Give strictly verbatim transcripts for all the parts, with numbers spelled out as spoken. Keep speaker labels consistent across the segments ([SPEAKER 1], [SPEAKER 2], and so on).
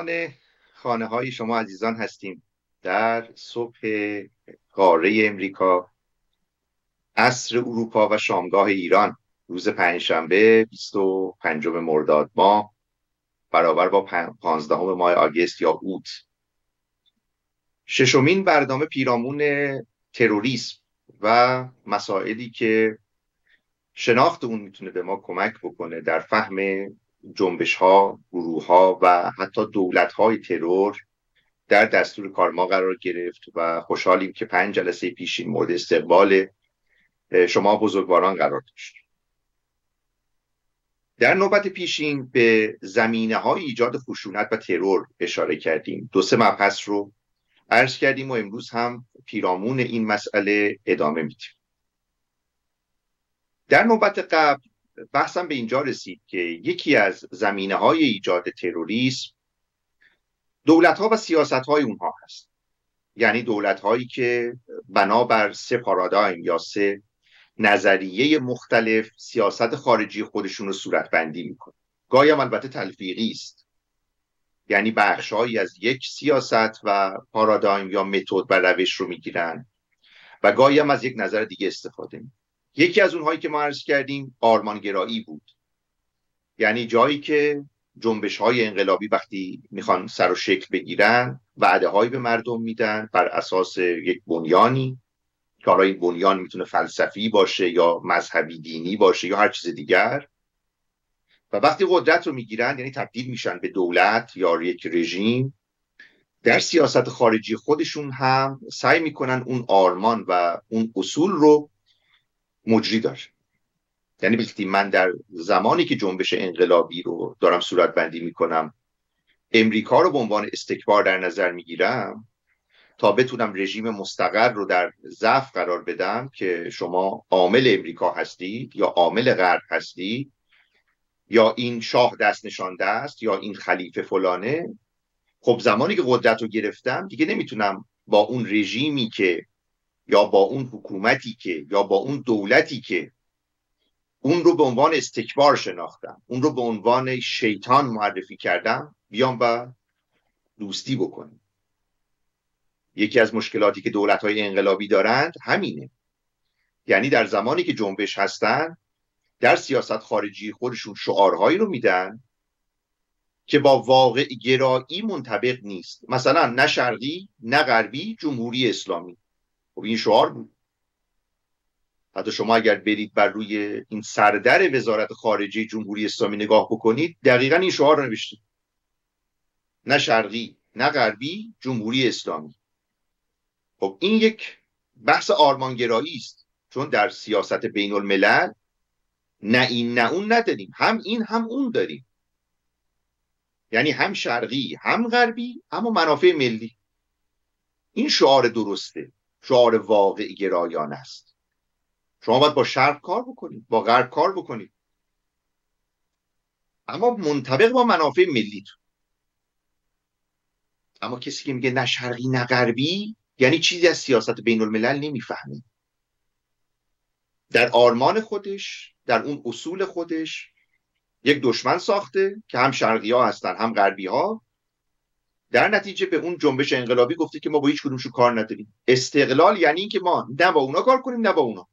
[SPEAKER 1] مهمان خانه های شما عزیزان هستیم در صبح قاره امریکا، عصر اروپا و شامگاه ایران، روز پنجشنبه بیست و پنجم مرداد ماه برابر با پانزدهم ماه آگست یا اوت. ششمین برنامه پیرامون تروریسم و مسائلی که شناخت اون میتونه به ما کمک بکنه در فهم جنبش ها، گروه ها و حتی دولت های ترور در دستور کار ما قرار گرفت و خوشحالیم که پنج جلسه پیشین مورد استقبال شما بزرگواران قرار داشت. در نوبت پیشین به زمینه های ایجاد خشونت و ترور اشاره کردیم، دو سه مبحث رو عرض کردیم و امروز هم پیرامون این مسئله ادامه میدیم. در نوبت قبل بحثم به اینجا رسید که یکی از زمینه های ایجاد تروریسم دولت ها و سیاست های اونها هست، یعنی دولت هایی که بنابر سه پارادایم یا سه نظریه مختلف سیاست خارجی خودشون رو صورت بندی میکنن. گاهی هم البته تلفیقی است، یعنی بخشهایی از یک سیاست و پارادایم یا متد و روش رو میگیرن و گاهی هم از یک نظر دیگه استفاده میکنن. یکی از اونهایی که ما عرض کردیم آرمانگرایی بود، یعنی جایی که جنبش های انقلابی وقتی میخوان سر و شکل بگیرن وعده هایی به مردم میدن بر اساس یک بنیانی که حالا این بنیان میتونه فلسفی باشه یا مذهبی دینی باشه یا هر چیز دیگر، و وقتی قدرت رو میگیرن یعنی تبدیل میشن به دولت یا یک رژیم، در سیاست خارجی خودشون هم سعی میکنن اون آرمان و اون اصول رو مجری داره. یعنی وقتی من در زمانی که جنبش انقلابی رو دارم صورت بندی میکنم امریکا رو به عنوان استکبار در نظر میگیرم تا بتونم رژیم مستقر رو در ضعف قرار بدم که شما عامل امریکا هستید یا عامل غرب هستید یا این شاه دست نشانده است یا این خلیفه فلانه. خب زمانی که قدرت رو گرفتم دیگه نمیتونم با اون رژیمی که یا با اون حکومتی که یا با اون دولتی که اون رو به عنوان استکبار شناختم، اون رو به عنوان شیطان معرفی کردم، بیام و دوستی بکنم. یکی از مشکلاتی که دولت‌های انقلابی دارند همینه، یعنی در زمانی که جنبش هستن در سیاست خارجی خودشون شعارهایی رو میدن که با واقع گرایی منطبق نیست. مثلا نه شرقی نه غربی، جمهوری اسلامی. خب این شعار بود. حتی شما اگر برید بر روی این سردر وزارت خارجه جمهوری اسلامی نگاه بکنید دقیقاً این شعار رو نوشته، نه شرقی نه غربی، جمهوری اسلامی. خب این یک بحث آرمانگرایی است، چون در سیاست بین الملل نه این نه اون نداریم، هم این هم اون داریم، یعنی هم شرقی هم غربی اما منافع ملی. این شعار درسته، شعار واقع گرایانه است. شما باید با شرق کار بکنید، با غرب کار بکنید، اما منطبق با منافع ملی. اما کسی که میگه نه شرقی نه غربی یعنی چیزی از سیاست بین الملل نمیفهمه. در آرمان خودش، در اون اصول خودش یک دشمن ساخته که هم شرقی ها هستن هم غربی ها. در نتیجه به اون جنبش انقلابی گفته که ما با هیچ کدومشون کار نداریم. استقلال یعنی این که ما نه با اونا کار کنیم نه با اونا،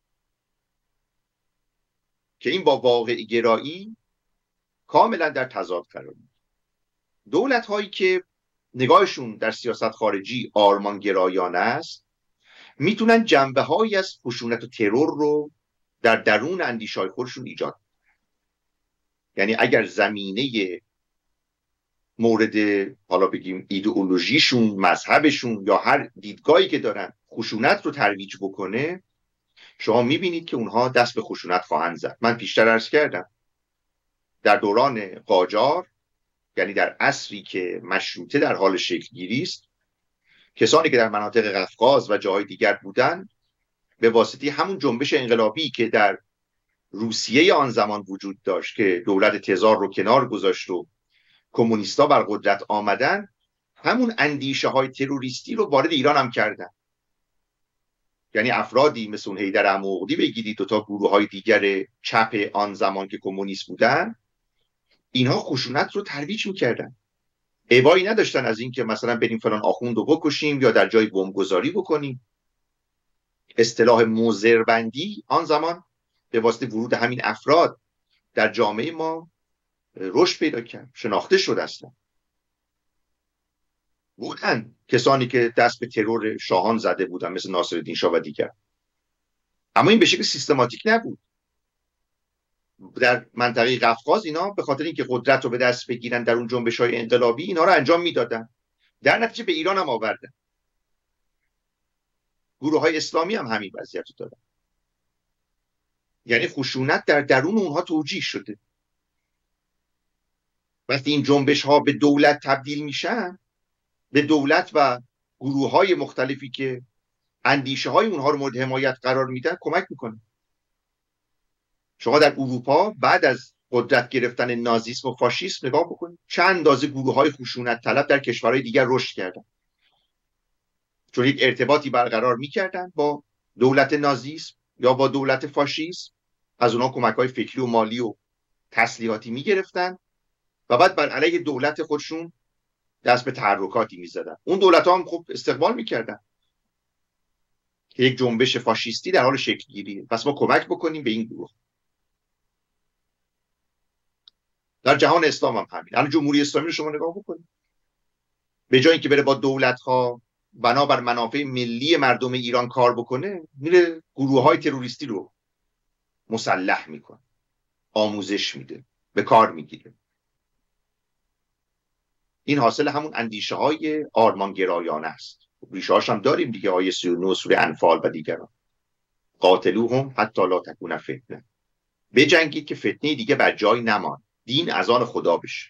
[SPEAKER 1] که این با واقع گرایی کاملا در تضاد قرار میگیره. دولت هایی که نگاهشون در سیاست خارجی آرمانگرایانه است میتونن جنبه هایی از خشونت و ترور رو در درون اندیشه‌های خودشون ایجاد کنن. یعنی اگر زمینه مورد حالا بگیم ایدئولوژیشون، مذهبشون یا هر دیدگاهی که دارن خشونت رو ترویج بکنه، شما میبینید که اونها دست به خشونت خواهند زد. من پیشتر عرض کردم در دوران قاجار، یعنی در عصری که مشروطه در حال شکل گیری است، کسانی که در مناطق قفقاز و جاهای دیگر بودن به واسطه همون جنبش انقلابی که در روسیه آن زمان وجود داشت که دولت تزار رو کنار گذاشت و کمونیستا بر قدرت آمدن، همون اندیشه های تروریستی رو وارد ایران هم کردن. یعنی افرادی مثل حیدر عموقی بگیرید و تا گروه های دیگر چپ آن زمان که کمونیست بودن، اینها خشونت رو ترویج میکردن. ابایی نداشتن از این که مثلا بریم فلان آخوند رو بکشیم یا در جای بمبگذاری بکنیم. اصطلاح موزربندی آن زمان به واسطه ورود همین افراد در جامعه ما رشد پیدا کرد، شناخته شد. اصلا بودن کسانی که دست به ترور شاهان زده بودن مثل ناصرالدین شاه و دیگر، اما این به شکل سیستماتیک نبود. در منطقه قفقاز اینا به خاطر اینکه قدرت رو به دست بگیرن در اون جنبش‌های انقلابی اینا رو انجام میدادن، در نتیجه به ایران هم آوردن. گروه‌های اسلامی هم همین وضعیت رو دارن، یعنی خشونت در درون اونها توجیه شده. وقتی این جنبش‌ها به دولت تبدیل میشن، به دولت و گروه‌های مختلفی که اندیشه‌های اونها رو مورد حمایت قرار میدن کمک میکنه. شما در اروپا بعد از قدرت گرفتن نازیسم و فاشیسم نگاه بکنید، چند اندازه گروه‌های خشونت طلب در کشورهای دیگر رشد کردن، چون یک ارتباطی برقرار میکردن با دولت نازیسم یا با دولت فاشیسم، از اونها کمک‌های فکری و مالی و تسلیحاتی میگرفتن و بعد بر علیه دولت خودشون دست به تحرکاتی میزدن. اون دولت‌ها هم خب استقبال میکردن که یک جنبش فاشیستی در حال شکل گیریه، پس ما کمک بکنیم به این گروه. در جهان اسلام هم همین. الان جمهوری اسلامی رو شما نگاه بکنید، به جای اینکه بره با دولت‌ها بنابر منافع ملی مردم ایران کار بکنه، میره گروه‌های تروریستی رو مسلح میکنه، آموزش میده، به کار میگیره. این حاصل همون اندیشه های آرمانگرایانه است. ریشه‌هاش هم داریم دیگه، آیه سی و نه سوره انفال و دیگران. قاتلوهم حتی لا تکون فتنه، بجنگید که فتنه دیگه بر جای نمان، دین از آن خدا بشه.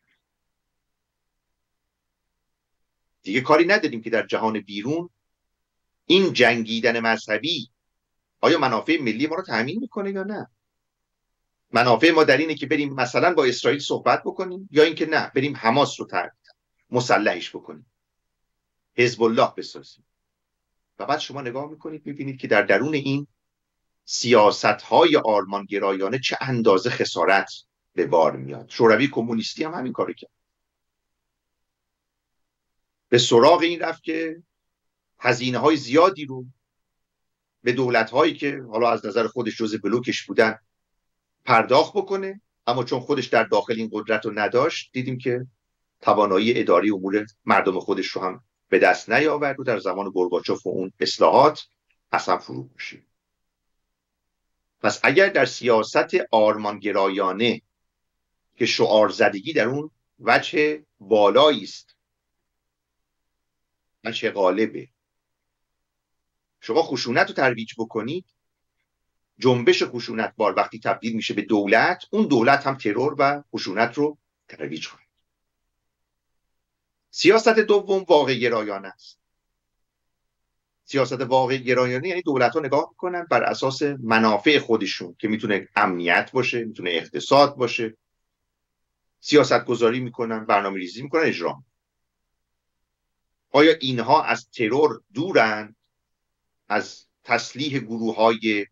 [SPEAKER 1] دیگه کاری نداریم که در جهان بیرون این جنگیدن مذهبی آیا منافع ملی ما رو تامین میکنه یا نه. منافع ما در اینه که بریم مثلا با اسرائیل صحبت بکنیم، یا اینکه نه بریم حماس رو تر مسلحش بکنیم، حزب الله بسازیم. و بعد شما نگاه میکنید میبینید که در درون این سیاست‌های آرمانگرایانه چه اندازه خسارت به بار میاد. شوروی کمونیستی هم همین کارو کرد، به سراغ این رفت که هزینه‌های زیادی رو به دولت‌هایی که حالا از نظر خودش جزء بلوکش بودن پرداخت بکنه، اما چون خودش در داخل این قدرت رو نداشت، دیدیم که توانایی اداری امور مردم خودش رو هم به دست نیاورد و در زمان گورباچوف و اون اصلاحات اصلا فرو کشید. پس اگر در سیاست آرمانگرایانه که شعار زدگی در اون وجه بالایی است، وجه غالبه، شما خشونت رو ترویج بکنید، جنبش خشونت بار وقتی تبدیل میشه به دولت، اون دولت هم ترور و خشونت رو ترویج خواهد. سیاست دوم واقع گرایانه است. سیاست واقع گرایانه یعنی دولت‌ها نگاه میکنن بر اساس منافع خودشون که میتونه امنیت باشه، میتونه اقتصاد باشه، سیاست گذاری میکنن، برنامه ریزی میکنن، اجرا. آیا اینها از ترور دورن؟ از تسلیح گروه‌های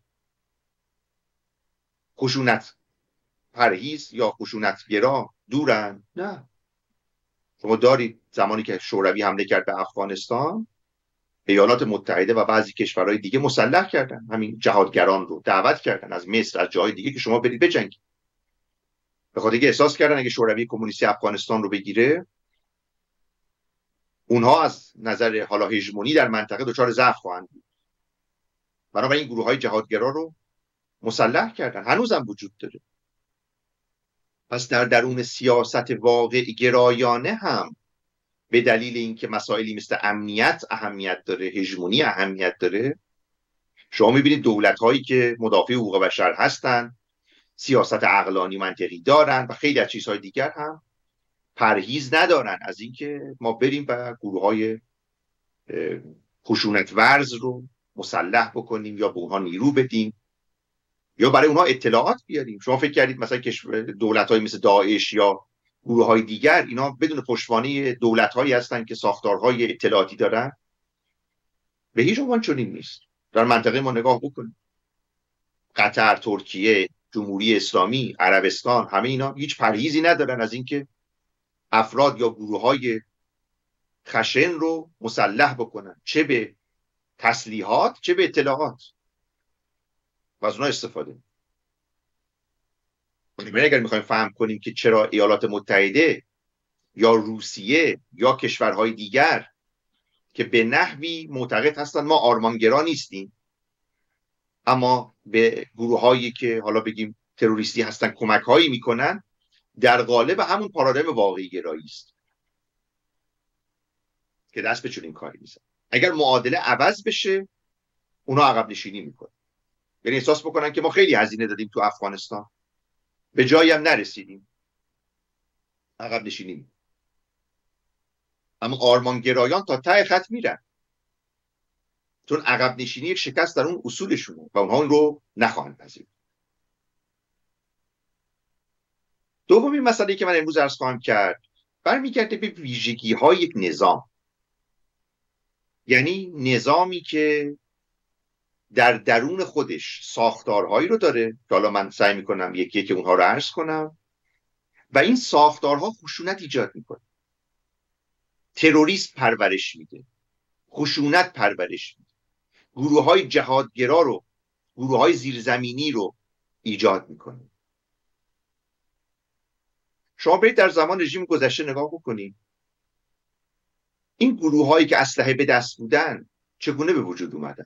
[SPEAKER 1] خشونت پرهیز یا خشونت گرا دورن؟ نه. شما دارید زمانی که شوروی حمله کرد به افغانستان، ایالات متحده و بعضی کشورهای دیگه مسلح کردن همین جهادگران رو، دعوت کردن از مصر، از جاهای دیگه که شما برید بجنگید. به خاطر اینکه احساس کردن اگه شوروی کمونیستی افغانستان رو بگیره، اونها از نظر حالا هژمونی در منطقه دچار ضعف خواهند بود. بنابراین گروه‌های جهادگرا رو مسلح کردن، هنوزم وجود داره. پس در درون سیاست واقع گرایانه هم به دلیل اینکه مسائلی مثل امنیت اهمیت داره، هژمونی اهمیت داره، شما میبینید دولت‌هایی که مدافع حقوق بشر هستن، سیاست عقلانی منطقی دارن و خیلی از چیزهای دیگر هم پرهیز ندارن از اینکه ما بریم و گروه‌های خشونت ورز رو مسلح بکنیم یا به اونها نیرو بدیم یا برای اونها اطلاعات بیاریم. شما فکر کردید مثلا دولت‌های مثل داعش یا گروه‌های دیگر اینا بدون پشتوانه دولت‌هایی هستن که ساختارهای اطلاعاتی دارن؟ به هیچ عنوان چنین نیست. در منطقه ما نگاه بکنید، قطر، ترکیه، جمهوری اسلامی، عربستان، همه اینا هیچ پرهیزی ندارن از اینکه افراد یا گروه های خشن رو مسلح بکنن، چه به تسلیحات چه به اطلاعات، و از اونها استفاده. یعنی اگر میخوایم فهم کنیم که چرا ایالات متحده یا روسیه یا کشورهای دیگر که به نحوی معتقد هستن ما آرمانگرا نیستیم اما به گروه هایی که حالا بگیم تروریستی هستن کمک هایی میکنن، در قالب همون پارادایم واقعی گرایی است که دست به چنین کاری میزنن. اگر معادله عوض بشه اونا عقب نشینی میکنن، یعنی احساس بکنن که ما خیلی هزینه دادیم تو افغانستان به جایی هم نرسیدیم، عقب نشینی میکنن. اما آرمانگرایان تا ته خط میرن، چون عقب نشینی یک شکست در اون اصولشونه و اونها اون رو نخواهند پذیرفت. دومین مسئله که من امروز عرض خواهم کرد برمیگرده به ویژگی های یک نظام، یعنی نظامی که در درون خودش ساختارهایی رو داره که حالا من سعی میکنم یکی یکی اونها رو عرض کنم و این ساختارها خشونت ایجاد میکنه، تروریسم پرورش میده، خشونت پرورش میده، گروه های جهادگرا رو، گروه های زیرزمینی رو ایجاد میکنه. شما برید در زمان رژیم گذشته نگاه بکنید، این گروه هایی که اسلحه به دست بودن چگونه به وجود اومدن.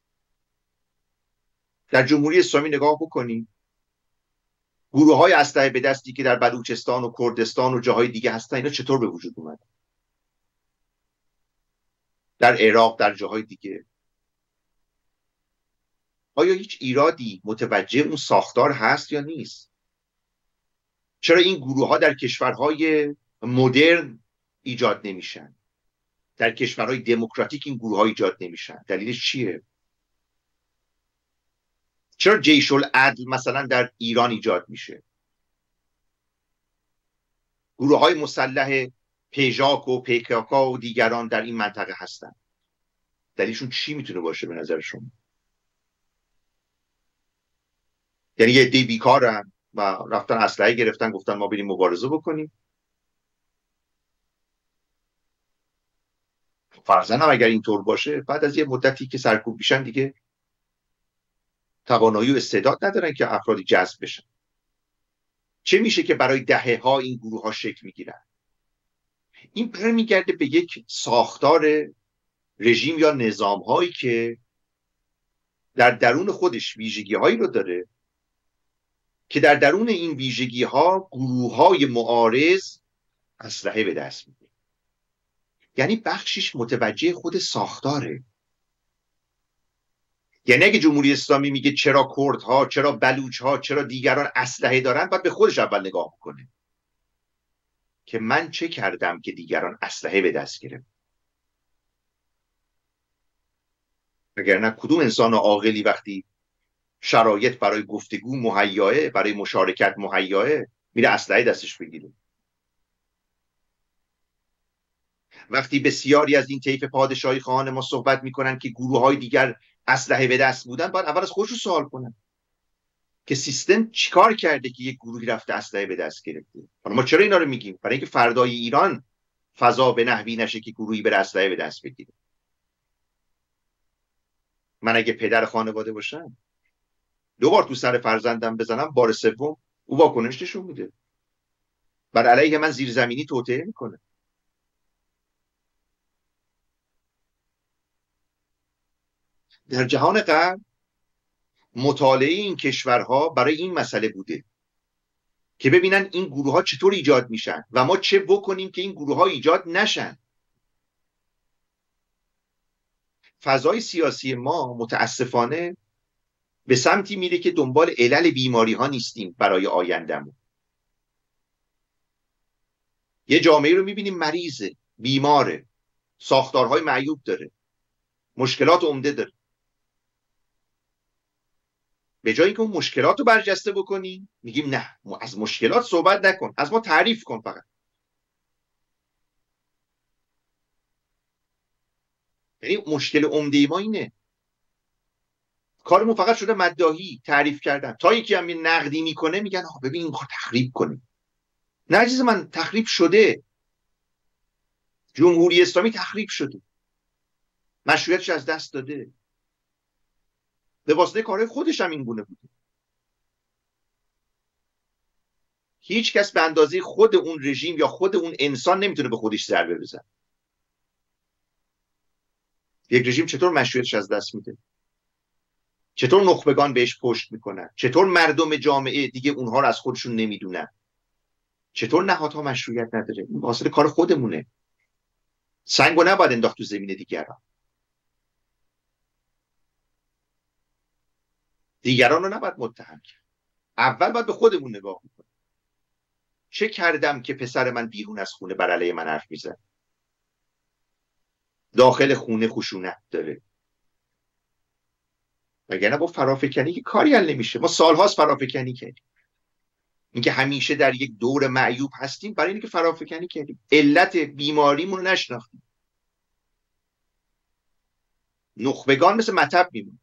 [SPEAKER 1] در جمهوری اسلامی نگاه بکنید، گروه های اسلحه به دستی که در بلوچستان و کردستان و جاهای دیگه هستن اینا چطور به وجود اومدن. در عراق، در جاهای دیگه. آیا هیچ ایرادی متوجه اون ساختار هست یا نیست؟ چرا این گروه ها در کشورهای مدرن ایجاد نمیشن؟ در کشورهای دموکراتیک این گروه ها ایجاد نمیشن. دلیلش چیه؟ چرا جیش العدل مثلا در ایران ایجاد میشه؟ گروه های مسلح پیژاک و پیکاکا و دیگران در این منطقه هستن. دلیلشون چی میتونه باشه به نظر شما؟ یعنی یه عده بیکارن و رفتن اسلحه گرفتن گفتن ما بریم مبارزه بکنیم. فرضاً هم اگر اینطور باشه بعد از یه مدتی که سرکوب میشن دیگه توانایی و استعداد ندارن که افرادی جذب بشن. چه میشه که برای دهه ها این گروه ها شکل میگیرن؟ این برمیگرده به یک ساختار رژیم یا نظام هایی که در درون خودش ویژگی هایی رو داره که در درون این ویژگی ها گروه های معارض اسلحه به دست میگیرن. یعنی بخشش متوجه خود ساختاره. یعنی اگه جمهوری اسلامی میگه چرا کردها، چرا بلوچها، چرا دیگران اسلحه دارن، باید به خودش اول نگاه کنه که من چه کردم که دیگران اسلحه به دست گرفتن. وگرنه کدوم انسان عاقلی وقتی شرایط برای گفتگو مهیاه، برای مشارکت مهیاه، میره اسلحه دستش بگیره؟ وقتی بسیاری از این طیف پادشاهی خواهان ما صحبت میکنن که گروه های دیگر اسلحه به دست بودن، باید اول از خودشون سوال کنن که سیستم چیکار کرده که یک گروهی رفته اسلحه به دست گرفته. حالا ما چرا اینا رو میگیم؟ برای اینکه فردای ایران فضا به نحوی نشه که گروهی بره اسلحه به دست بگیره. من اگه پدر خانواده باشم دو بار تو سر فرزندم بزنم، بار سوم او واکنش نشون میده، بر علیه من زیرزمینی توطئه میکنه. در جهان غرب مطالعه این کشورها برای این مسئله بوده که ببینن این گروه ها چطور ایجاد میشن و ما چه بکنیم که این گروه ها ایجاد نشن. فضای سیاسی ما متاسفانه به سمتی میره که دنبال علل بیماری ها نیستیم برای آیندهمون. یه جامعه رو میبینیم مریضه، بیماره، ساختارهای معیوب داره، مشکلات عمده داره. به جایی که اون مشکلات رو برجسته بکنیم میگیم نه، از مشکلات صحبت نکن، از ما تعریف کن فقط. یعنی مشکل عمده ما اینه، کارمون فقط شده مداحی، تعریف کردن. تا یکی هم نقدی میکنه میگن آه ببین این میخواد تخریب کنه. نه عزیز من، تخریب شده، جمهوری اسلامی تخریب شده، مشروعیتش از دست داده، به واسطه کارهای خودش هم این گونه بوده. هیچ کس به اندازه خود اون رژیم یا خود اون انسان نمیتونه به خودش ضربه بزنه. یک رژیم چطور مشروعیتش از دست میده؟ چطور نخبگان بهش پشت میکنن؟ چطور مردم جامعه دیگه اونها رو از خودشون نمیدونن؟ چطور نهادها مشروعیت نداره؟ این واسه کار خودمونه. سنگو نباید انداخت تو زمین دیگران. دیگران رو نباید متهم کرد. اول باید به خودمون نگاه کنیم. چه کردم که پسر من بیرون از خونه بر علیه من حرف میزنه؟ داخل خونه خشونت داره. وگرنه با فرافکنی که کاری حل نمیشه. ما سالهاست فرافکنی کردیم. اینکه همیشه در یک دور معیوب هستیم برای اینکه فرافکنی کردیم. علت بیماریمون رو نشناختیم. نخبگان مثل مطب میمون.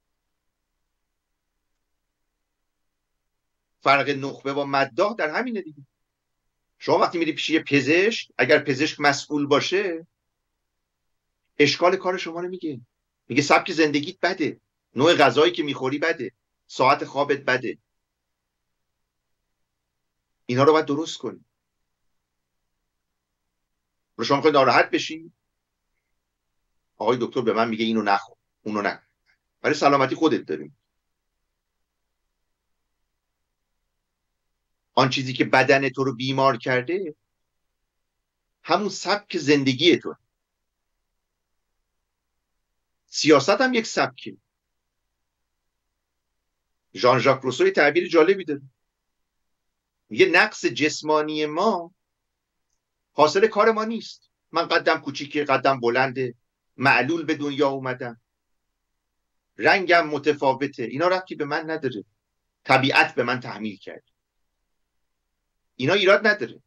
[SPEAKER 1] فرق نخبه با مداح در همینه دیگه. شما وقتی میری پیش یه پزشک، اگر پزشک مسئول باشه اشکال کار شما رو میگه. میگه سبک زندگیت بده، نوع غذایی که میخوری بده، ساعت خوابت بده، اینا رو باید درست کنی. رو شما میخوای ناراحت بشی، آقای دکتر به من میگه اینو نخور اونو نخور، برای سلامتی خودت داریم. آن چیزی که بدن تو رو بیمار کرده همون سبک زندگی تو. سیاست هم یک سبکه. ژان ژاک روسو تعبیر جالبی داره، میگه نقص جسمانی ما حاصل کار ما نیست. من قدم کوچیکه، قدم بلنده، معلول به دنیا اومدم، رنگم متفاوته، اینا ربطی به من نداره. طبیعت به من تحمیل کرد، اینا ایراد نداره.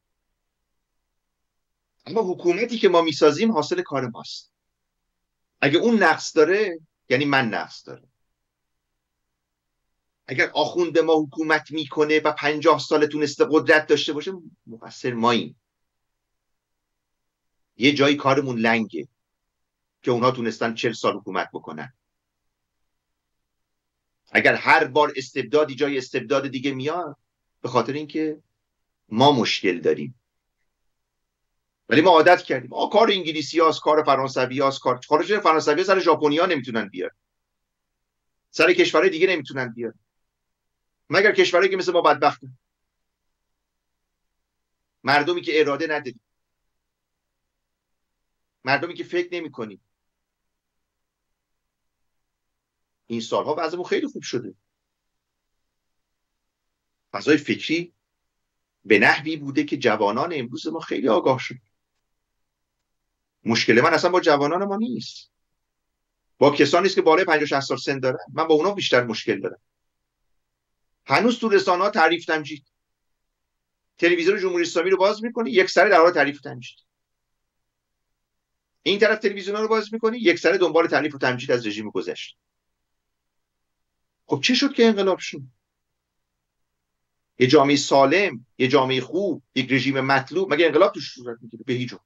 [SPEAKER 1] اما حکومتی که ما میسازیم حاصل کار ماست. اگه اون نقص داره یعنی من نقص داره. اگر آخوند ما حکومت میکنه و پنجاه سال تونسته قدرت داشته باشه مقصر ماییم. یه جایی کارمون لنگه که اونها تونستن چل سال حکومت بکنن. اگر هر بار استبدادی جای استبداد دیگه میاد به خاطر اینکه ما مشکل داریم. ولی ما عادت کردیم آ کار انگلیسی هاست، کار فرانسوی هاست، کار خارج فرانسوی سر ژاپنی ها نمیتونن بیار، سر کشورهای دیگه نمیتونن بیار، مگر کشورهایی که مثل ما بدبختن. مردمی که اراده نداریم، مردمی که فکر نمی‌کنیم. این سالها وضعمون خیلی خوب شده. فضای فکری به نحوی بوده که جوانان امروز ما خیلی آگاه شد. مشکل من اصلا با جوانان ما نیست، با کسانی است که بالای پنجاه شصت سال سن دارن. من با اونا بیشتر مشکل دارم. هنوز تو رسانه‌ها تعریف تمجید. تلویزیون جمهوری اسلامی رو باز می‌کنی یک سره در حال تعریف تمجید. این طرف تلویزیون رو باز می‌کنی یک سره دنبال تعریف و تمجید از رژیم گذشته. خب چه شد که انقلاب شد؟ یه جامعه سالم، یه جامعه خوب، یک رژیم مطلوب، مگه انقلاب توش صورت میگیره؟ به هیچ جا.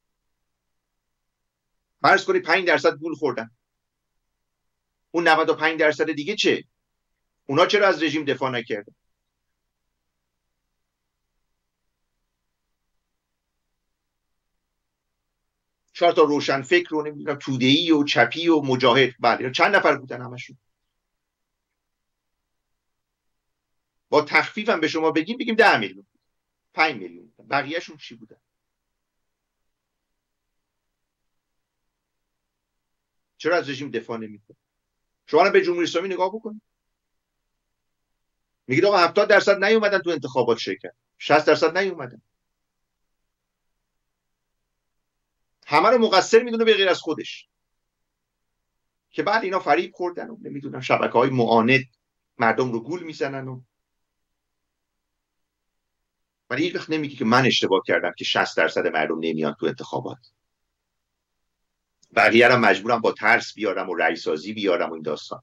[SPEAKER 1] فرض کنید پنج درصد گول خوردن، اون نود و پنج درصد دیگه چه؟ اونا چرا از رژیم دفاع نکردن؟ چهار تا روشن فکر رو نمیدونم توده‌ای و چپی و مجاهد، بله چند نفر بودن همشون؟ با تخفیفم به شما بگیم بگیم ده میلیون، پنج میلیون، بقیه‌شون چی بودن؟ چرا از رژیم دفاع نمی‌کنه؟ شما به جمهوری اسلامی نگاه بکنید. میگید آقا هفتاد درصد نیومدن تو انتخابات شرکت، شصت درصد نیومدن. همه رو مقصر میدونه به غیر از خودش که بعد اینا فریب خوردن و نمیدونم شبکه‌های معاند مردم رو گول میزنن و ولی هیچ وقت نمیگه که من اشتباه کردم که شصت درصد مردم نمیان تو انتخابات. بقیه رو مجبورم با ترس بیارم و رأی سازی بیارم و این داستان.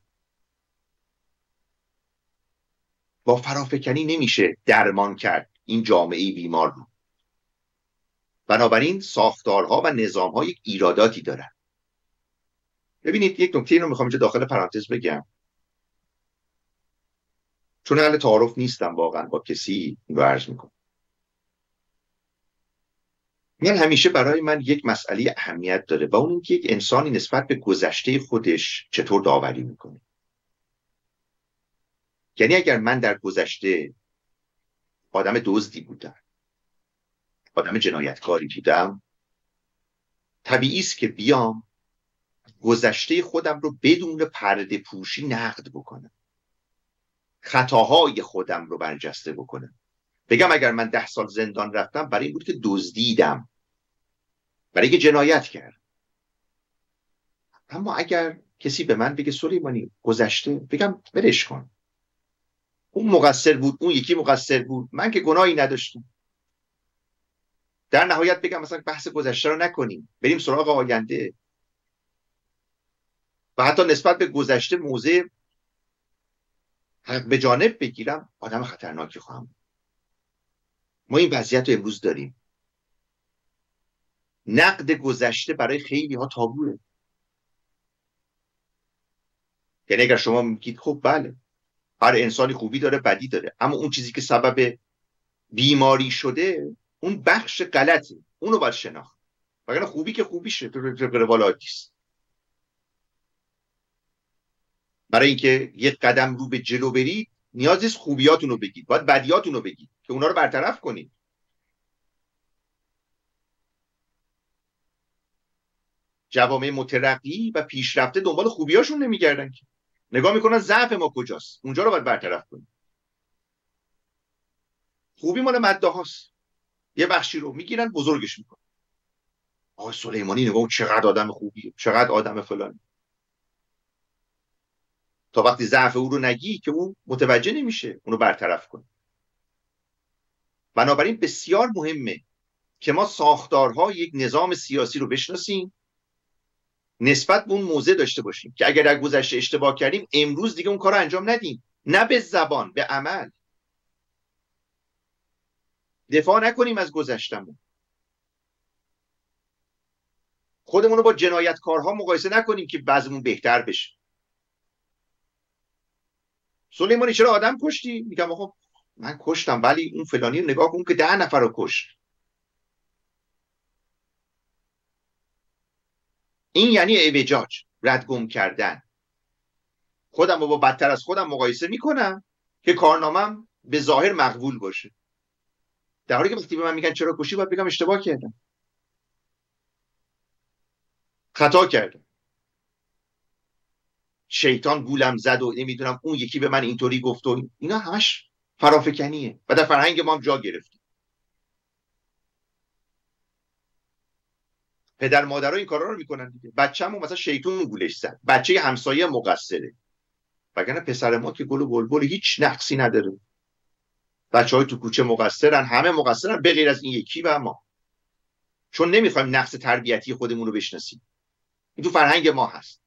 [SPEAKER 1] با فرافکنی نمیشه درمان کرد این جامعه بیمار رو. بنابراین ساختارها و نظامها یک ایراداتی دارن. ببینید یک نکته اینو میخوام اینجا داخل پرانتز بگم، چون اهل تعارف نیستم واقعا با کسی رو عرض میکنم. من همیشه برای من یک مسئله اهمیت داره و اون اینکه یک انسانی نسبت به گذشته خودش چطور داوری میکنه. یعنی اگر من در گذشته آدم دزدی بودم، آدم جنایتکاری بودم، طبیعی است که بیام گذشته خودم رو بدون پرده پوشی نقد بکنم، خطاهای خودم رو برجسته بکنم، بگم اگر من ده سال زندان رفتم برای این بود که دزدیدم، برای اینکه جنایت کرد. اما اگر کسی به من بگه سلیمانی گذشته، بگم برش کن، اون مقصر بود، اون یکی مقصر بود، من که گناهی نداشتم. در نهایت بگم مثلا بحث گذشته رو نکنیم، بریم سراغ آینده و حتی نسبت به گذشته موضع حق به جانب بگیرم، آدم خطرناکی خواهم. ما این وضعیت رو امروز داریم. نقد گذشته برای خیلی ها تابوه. یعنی اگر شما میگید خب بله هر انسانی خوبی داره بدی داره، اما اون چیزی که سبب بیماری شده اون بخش غلطه، اونو باید شناخت، وگرنه خوبی که خوبیشه تو روال عادیست. برای اینکه یک قدم رو به جلو برید نیاز نیست خوبیاتون رو بگید، باید بدیاتون رو بگید که اونا رو برطرف کنید. جوامع مترقی و پیشرفته دنبال خوبیاشون نمیگردن که، نگاه میکنن ضعف ما کجاست، اونجا رو باید برطرف کنید. خوبی مال مداحاست، یه بخشی رو میگیرن بزرگش میکنن. آقای سلیمانی نگاه چقدر آدم خوبیه، چقدر آدم فلانی، تا وقتی ضعف او رو نگی که اون متوجه نمیشه اونو برطرف کنه. بنابراین بسیار مهمه که ما ساختارهای یک نظام سیاسی رو بشناسیم، نسبت به اون موضع داشته باشیم که اگر در گذشته اشتباه کردیم امروز دیگه اون کار رو انجام ندیم، نه به زبان، به عمل. دفاع نکنیم از گذشتمون، خودمون رو با جنایتکارها مقایسه نکنیم که بعضمون بهتر بشه. سلیمانی چرا آدم کشتی؟ میگم آقا من کشتم ولی اون فلانی رو نگاه کن که ده نفر رو کشت. این یعنی اعوجاج، ردگم کردن. خودم رو با بدتر از خودم مقایسه میکنم که کارنامه‌ام به ظاهر مقبول باشه، در حالی که وقتی به من میگن چرا کشتی باید بگم اشتباه کردم، خطا کردم، شیطان گولم زد و نمیدونم اون یکی به من اینطوری گفت و اینا همش فرافکنیه و در فرهنگ ما هم جا گرفته. پدر مادرها این کارا رو میکنن دیگه. بچه‌مو مثلا شیطون گولش زد، بچه همسایه مقصره، وگرنه پسر ما که گل و بلبل هیچ نقصی نداره. بچه‌های تو کوچه مقصرن، همه مقصرن به غیر از این یکی و ما، چون نمیخوایم نقص تربیتی خودمون رو بشناسیم. این تو فرهنگ ما هست.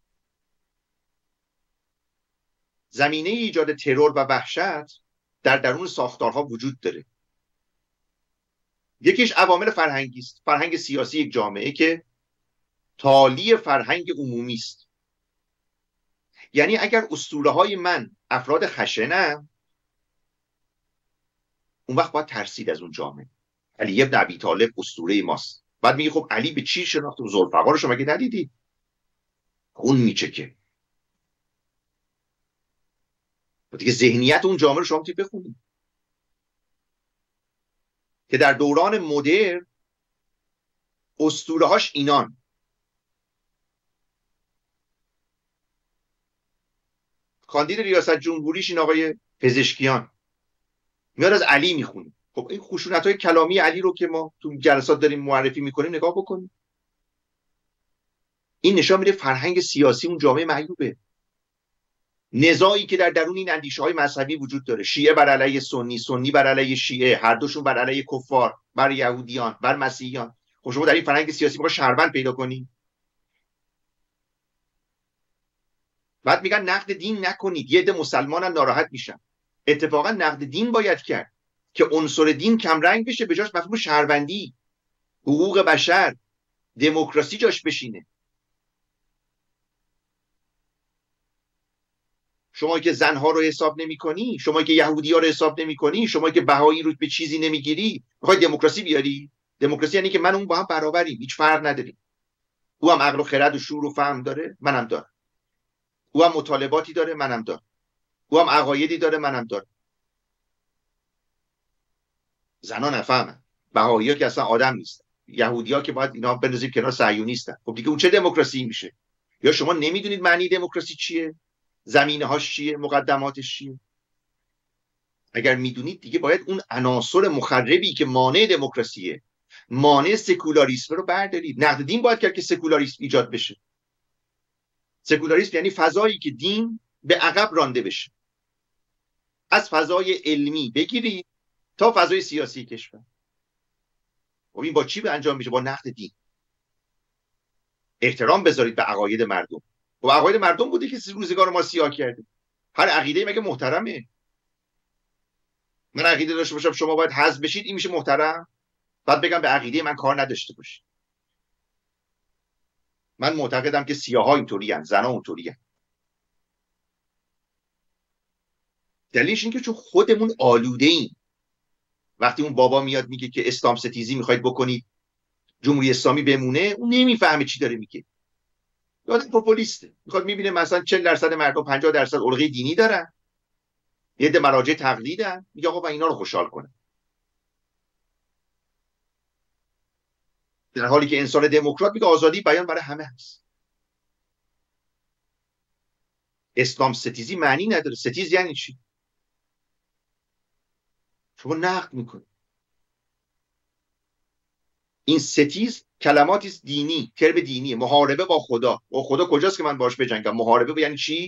[SPEAKER 1] زمینه ایجاد ترور و وحشت در درون ساختارها وجود داره. یکیش عوامل فرهنگی است. فرهنگ سیاسی یک جامعه که تالی فرهنگ عمومی است. یعنی اگر اسطوره‌های من افراد خشنن، اون وقت باید ترسید از اون جامعه. علی ابن ابی طالب اسطوره ماست. بعد میگه خب علی به چی شناخته؟ ذوالفقار رو شما مگه ندیدی؟ اون میچکه. دیگه ذهنیت اون جامعه رو شما میتونید بخونید که در دوران مدرن اسطوره‌هاش اینان. کاندید ریاست جمهوریش این آقای پزشکیان میاد از علی میخونه. خب این خشونت‌های کلامی علی رو که ما تو جلسات داریم معرفی میکنیم نگاه بکنیم. این نشان میده فرهنگ سیاسی اون جامعه معیوبه. نزاعی که در درون این اندیشه‌های مذهبی وجود داره، شیعه بر علیه سنی، سنی بر علیه شیعه، هر دوشون بر علیه کفار، بر یهودیان، بر مسیحیان. خب شما در این فرهنگ سیاسی میخواد شهروند پیدا کنی؟ بعد میگن نقد دین نکنید، یه عده مسلمانن ناراحت میشن. اتفاقا نقد دین باید کرد که عنصر دین کم رنگ بشه، به جاش مفهوم شهروندی. حقوق بشر، دموکراسی جاش بشینه. شما که زنها رو حساب نمی کنی، شما که یهودی ها رو حساب نمی کنی، شما که بهایی رو به چیزی نمیگیری، میخوای دموکراسی بیاری؟ دموکراسی یعنی که من اون با هم برابریم، هیچ فرق نداریم. او هم عقل و خرد و شور و فهم داره، منم دارم. او هم مطالباتی داره، منم دارم. او هم عقایدی داره، منم دارم. زنا نفهمن، بهایی ها که اصلا آدم نیستن، یهودی ها که باید اینا بندازیم کنار صهیونیستن. خب دیگه اون چه دموکراسی میشه؟ یا شما نمیدونید معنی دموکراسی چیه؟ زمینه هاش چیه؟ مقدماتش چیه؟ اگر میدونید دیگه باید اون عناصر مخربی که مانع دموکراسیه، مانع سکولاریسم رو بردارید. نقد دین باید کرد که سکولاریسم ایجاد بشه. سکولاریسم یعنی فضایی که دین به عقب رانده بشه، از فضای علمی بگیرید تا فضای سیاسی کشور. و این با چی به انجام میشه؟ با نقد دین. احترام بذارید به عقاید مردم. و عقاید مردم بوده که روزگار ما سیاه کرده. هر عقیده مگه محترمه؟ من عقیده داشته باشم شما باید حذف بشید، این میشه محترم؟ بعد بگم به عقیده من کار نداشته باشید. من معتقدم که سیاها اینطوری هستند، زنا اونطوری هستند. دلیلش اینه که چون خودمون آلوده ایم. وقتی اون بابا میاد میگه که اسلام ستیزی میخواید بکنید جمهوری اسلامی بمونه، اون نمیفهمه چی داره میگه. یاد پوپولیسته، میخواد میبینه مثلا چهل درصد مردم پنجاه درصد علقه دینی دارن، یه عده مراجع تقلیدن، میگه آقا من اینا رو خوشحال کنم. در حالی که انسان دموکرات میگه آزادی بیان برای همه هست. اسلام ستیزی معنی نداره. ستیز یعنی چی؟ شما نقد میکنی. این ستیز کلماتی است دینی، ترم دینی، محاربه با خدا. و خدا کجاست که من باش بجنگم؟ محاربه یعنی چی؟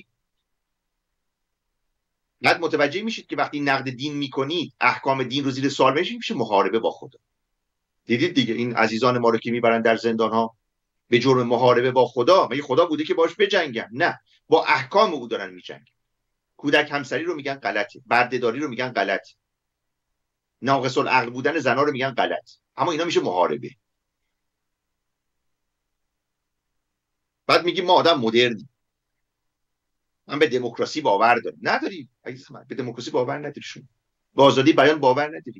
[SPEAKER 1] بعد متوجه میشید که وقتی نقد دین میکنید، احکام دین رو زیر سوال میشید، میشه محاربه با خدا. دیدید دیگه این عزیزان ما رو که میبرن در زندان ها به جرم محاربه با خدا، مگه خدا بوده که باش بجنگن؟ نه، با احکام او دارن میجنگن. کودک همسری رو میگن غلطه، بردهداری رو میگن غلطه، ناقص العقل بودن زنا رو میگن غلط. اما اینا میشه محاربه. بعد میگیم ما آدم مدرنی، من به دموکراسی باور دارم. نداری عزیز من، به دموکراسی باور نداری. شما به آزادی بیان باور نداری.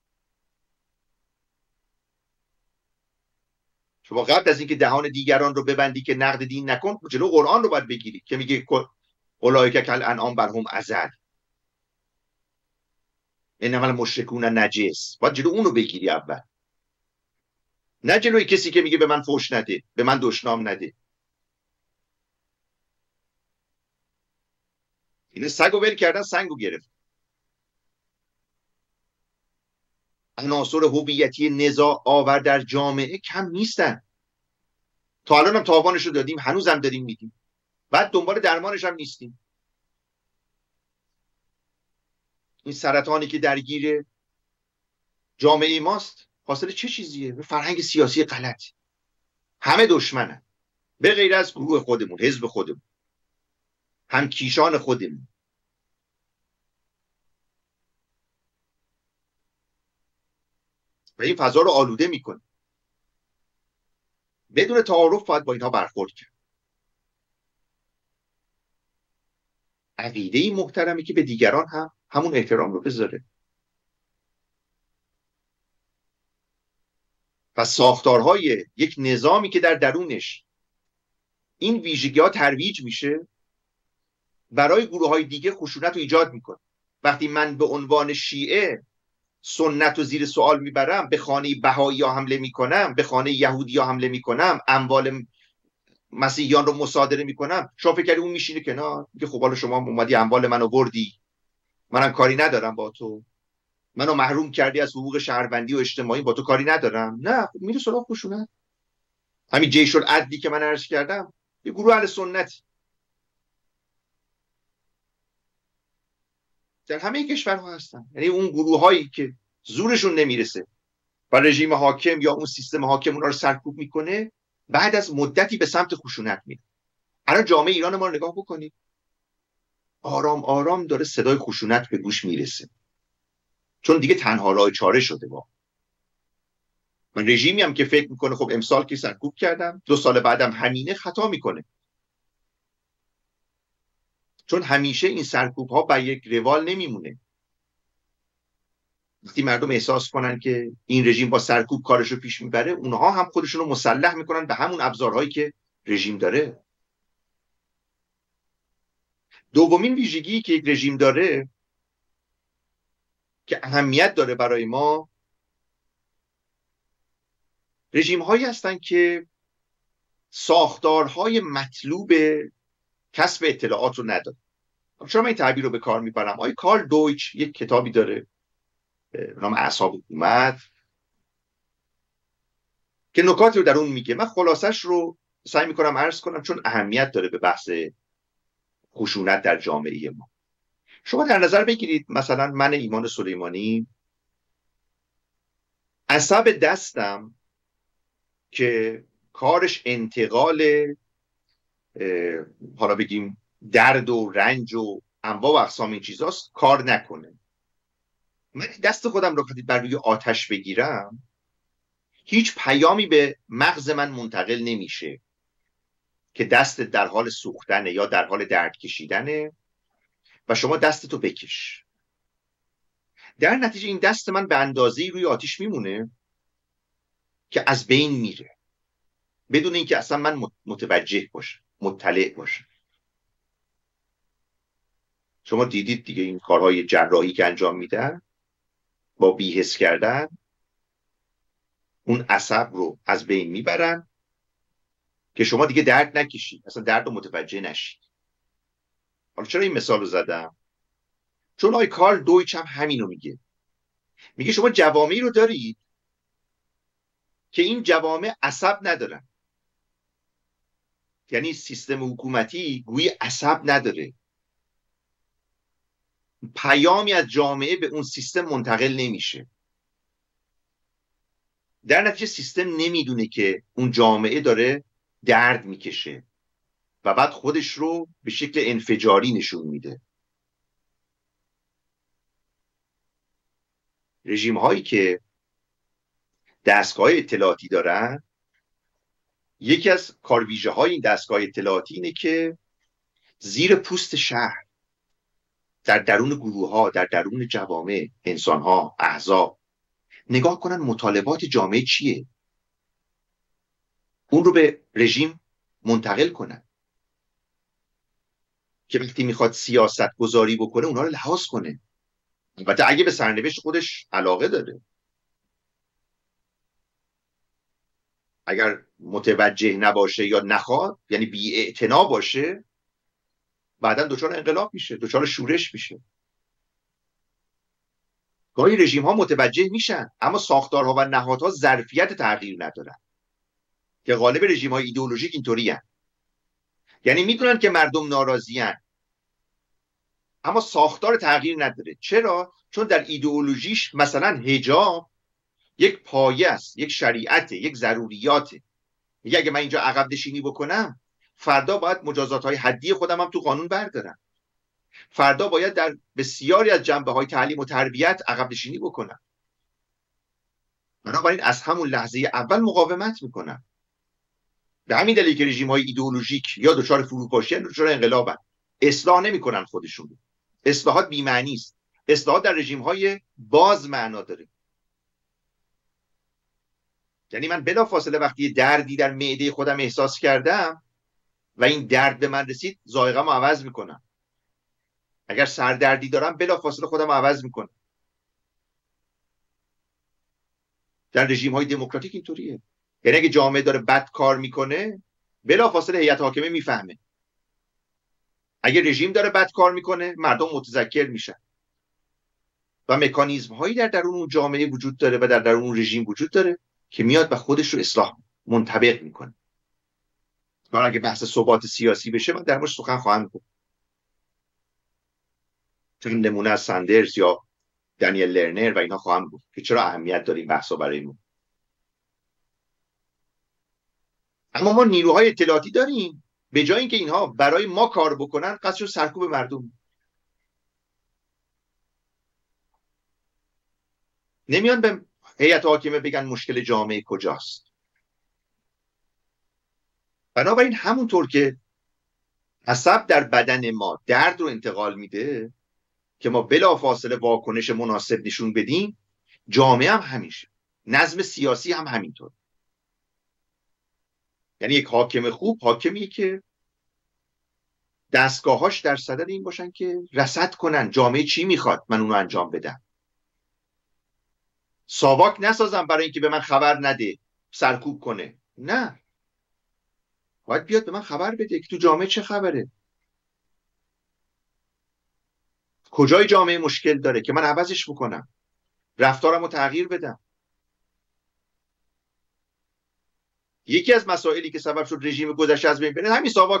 [SPEAKER 1] شما قبل از اینکه دهان دیگران رو ببندی که نقد دین نکن، جلو قرآن رو باید بگیری که میگه اولئک کالانعام بل هم اضل، انما المشرکون نجس. باید جلو اون رو بگیری اول، نه جلوی کسی که میگه به من فحش نده، به من دشنام نده. این سگو ول کردن، سنگو گرفت. عناصر هویتی نزاع آور در جامعه کم نیستن. تا الان هم تاوانش رو دادیم، هنوزم داریم میدیم. بعد دنبال درمانش هم نیستیم. این سرطانی که درگیر جامعه ماست حاصل چه چیزیه؟ فرهنگ سیاسی غلط. همه دشمنن به غیر از گروه خودمون، حزب خودمون، هم کیشان خودمون. و این فضا رو آلوده میکنه. بدون تعارف باید با اینها برخورد کرد. عقیده محترمی که به دیگران هم همون احترام رو بذاره. و ساختارهای یک نظامی که در درونش این ویژگی ها ترویج میشه، برای گروه های دیگه خشونت رو ایجاد میکنه. وقتی من به عنوان شیعه سنت رو زیر سوال میبرم، به خانه بهایی ها حمله میکنم، به خانه یهودی ها حمله میکنم، اموال مسیحیان رو مصادره میکنم، شما فکر کردی اون میشینه کنار میگه خب حالا شما اومدی اموال منو بردی، منم کاری ندارم با تو، منو محروم کردی از حقوق شهروندی و اجتماعی، با تو کاری ندارم. نه، خب میره سراغ خشونت. همین جیش العدلی که من عرض کردم، یه گروه اهل سنت در همه کشورها هستن. یعنی اون گروه هایی که زورشون نمیرسه و رژیم حاکم یا اون سیستم حاکم اونا رو سرکوب میکنه، بعد از مدتی به سمت خشونت میره. الان جامعه ایران ما رو نگاه بکنید، آرام آرام داره صدای خشونت به گوش میرسه، چون دیگه تنها راه چاره شده. با من رژیمی هم که فکر میکنه خب امسال که سرکوب کردم، دو سال بعدم همینه، خطا میکنه. چون همیشه این سرکوب ها بر یک روال نمیمونه. وقتی مردم احساس کنن که این رژیم با سرکوب کارش رو پیش میبره، اونها هم خودشون رو مسلح میکنن به همون ابزارهایی که رژیم داره. دومین ویژگی که یک رژیم داره که اهمیت داره برای ما، رژیم هایی هستن که ساختارهای مطلوب کسب اطلاعات رو نداره. چرا من این تعبیر رو به کار میبرم؟ آقای کارل دویچ یک کتابی داره به نام اعصاب حکومت که نکاتی رو در اون میگه. من خلاصش رو سعی میکنم عرض کنم چون اهمیت داره به بحث خشونت در جامعه ما. شما در نظر بگیرید مثلا من ایمان سلیمانی عصب دستم که کارش انتقال حالا بگیم درد و رنج و انواع و اقسام این چیزاست کار نکنه. من دست خودم رو وقتی بر روی آتش بگیرم، هیچ پیامی به مغز من منتقل نمیشه که دست در حال سوختنه یا در حال درد کشیدنه و شما دستتو بکش. در نتیجه این دست من به اندازه‌ای روی آتش میمونه که از بین میره بدون اینکه اصلا من متوجه باشم، مطلع باشم. شما دیدید دیگه این کارهای جراحی که انجام میدن با بی‌حس کردن اون عصب رو از بین میبرن که شما دیگه درد نکشید، اصلا درد رو متوجه نشید. حالا چرا این مثال رو زدم؟ چون آقای کارل دویچ هم همینو میگه. میگه شما جوامعی رو دارید که این جوامع عصب ندارن، یعنی سیستم حکومتی گویی عصب نداره، پیامی از جامعه به اون سیستم منتقل نمیشه. در نتیجه سیستم نمیدونه که اون جامعه داره درد میکشه و بعد خودش رو به شکل انفجاری نشون میده. رژیم هایی که دستگاه اطلاعاتی دارن، یکی از کارویژه های این دستگاه اطلاعاتی اینه که زیر پوست شهر، در درون گروه ها، در درون جوامع، انسان ها، احزاب، نگاه کنن مطالبات جامعه چیه، اون رو به رژیم منتقل کنن که وقتی میخواد سیاست گذاری بکنه اونها رو لحاظ کنه. البته اگه به سرنوشت خودش علاقه داره. اگر متوجه نباشه یا نخواد، یعنی بی‌اعتنا باشه، بعداً دچار انقلاب میشه، دچار شورش میشه. گاهی رژیم ها متوجه میشن اما ساختارها و نهادها ظرفیت تغییر ندارن که غالب رژیم های ایدئولوژیک اینطوری هن. یعنی میدونن که مردم ناراضی هن اما ساختار تغییر نداره. چرا؟ چون در ایدئولوژیش مثلا حجاب یک پایه است، یک شریعته، یک ضروریاته. میگه اگه من اینجا عقب نشینی بکنم، فردا باید مجازات های حدی خودم هم تو قانون بردارم، فردا باید در بسیاری از جنبه های تعلیم و تربیت عقب نشینی بکنم. بنابراین از همون لحظه اول مقاومت میکنم. به همین دلیل که رژیم های ایدئولوژیک یا دچار فروپاشی یا دچار انقلابن، اصلاح نمیکنن خودشون. اصلاحات بی معنی است. اصلاحات در رژیم های باز معنا داره. یعنی من بلافاصله وقتی دردی در معده خودم احساس کردم و این درد به من رسید، ذائقه‌مو عوض میکنم. اگر سردردی دارم بلافاصله خودم عوض میکنم. در رژیم های دموکراتیک اینطوریه. یعنی اگه جامعه داره بد کار میکنه، بلافاصله هیئت حاکمه میفهمه. اگه رژیم داره بد کار میکنه، مردم متذکر میشن. و مکانیزم هایی در درون اون جامعه وجود داره و در درون اون رژیم وجود داره که میاد و خودش رو اصلاح منطبق میکنه. حالا اگه بحث ثبات سیاسی بشه، من در موردش سخن خواهم گفت. چون نمونه از ساندرز یا دانیل لرنر و اینا خواهم گفت که چرا اهمیت داره این بحثا برای ما. اما ما نیروهای اطلاعاتی داریم، به جای اینکه اینها برای ما کار بکنن، قصدشون سرکوب مردم. نمیان به هیئت حاکمه بگن مشکل جامعه کجاست. بنابراین همونطور که عصب در بدن ما درد رو انتقال میده که ما بلافاصله واکنش مناسب نشون بدیم، جامعه هم همیشه، نظم سیاسی هم همینطور. یعنی یک حاکم خوب حاکمیه که دستگاهاش در صدد این باشن که رصد کنن جامعه چی میخواد من اونو انجام بدم. ساواک نسازم برای اینکه به من خبر نده، سرکوب کنه. نه، باید بیاد به من خبر بده که تو جامعه چه خبره، کجای جامعه مشکل داره که من عوضش بکنم، رفتارم رو تغییر بدم. یکی از مسائلی که سبب شد رژیم گذشته از بین بره همین ساواک.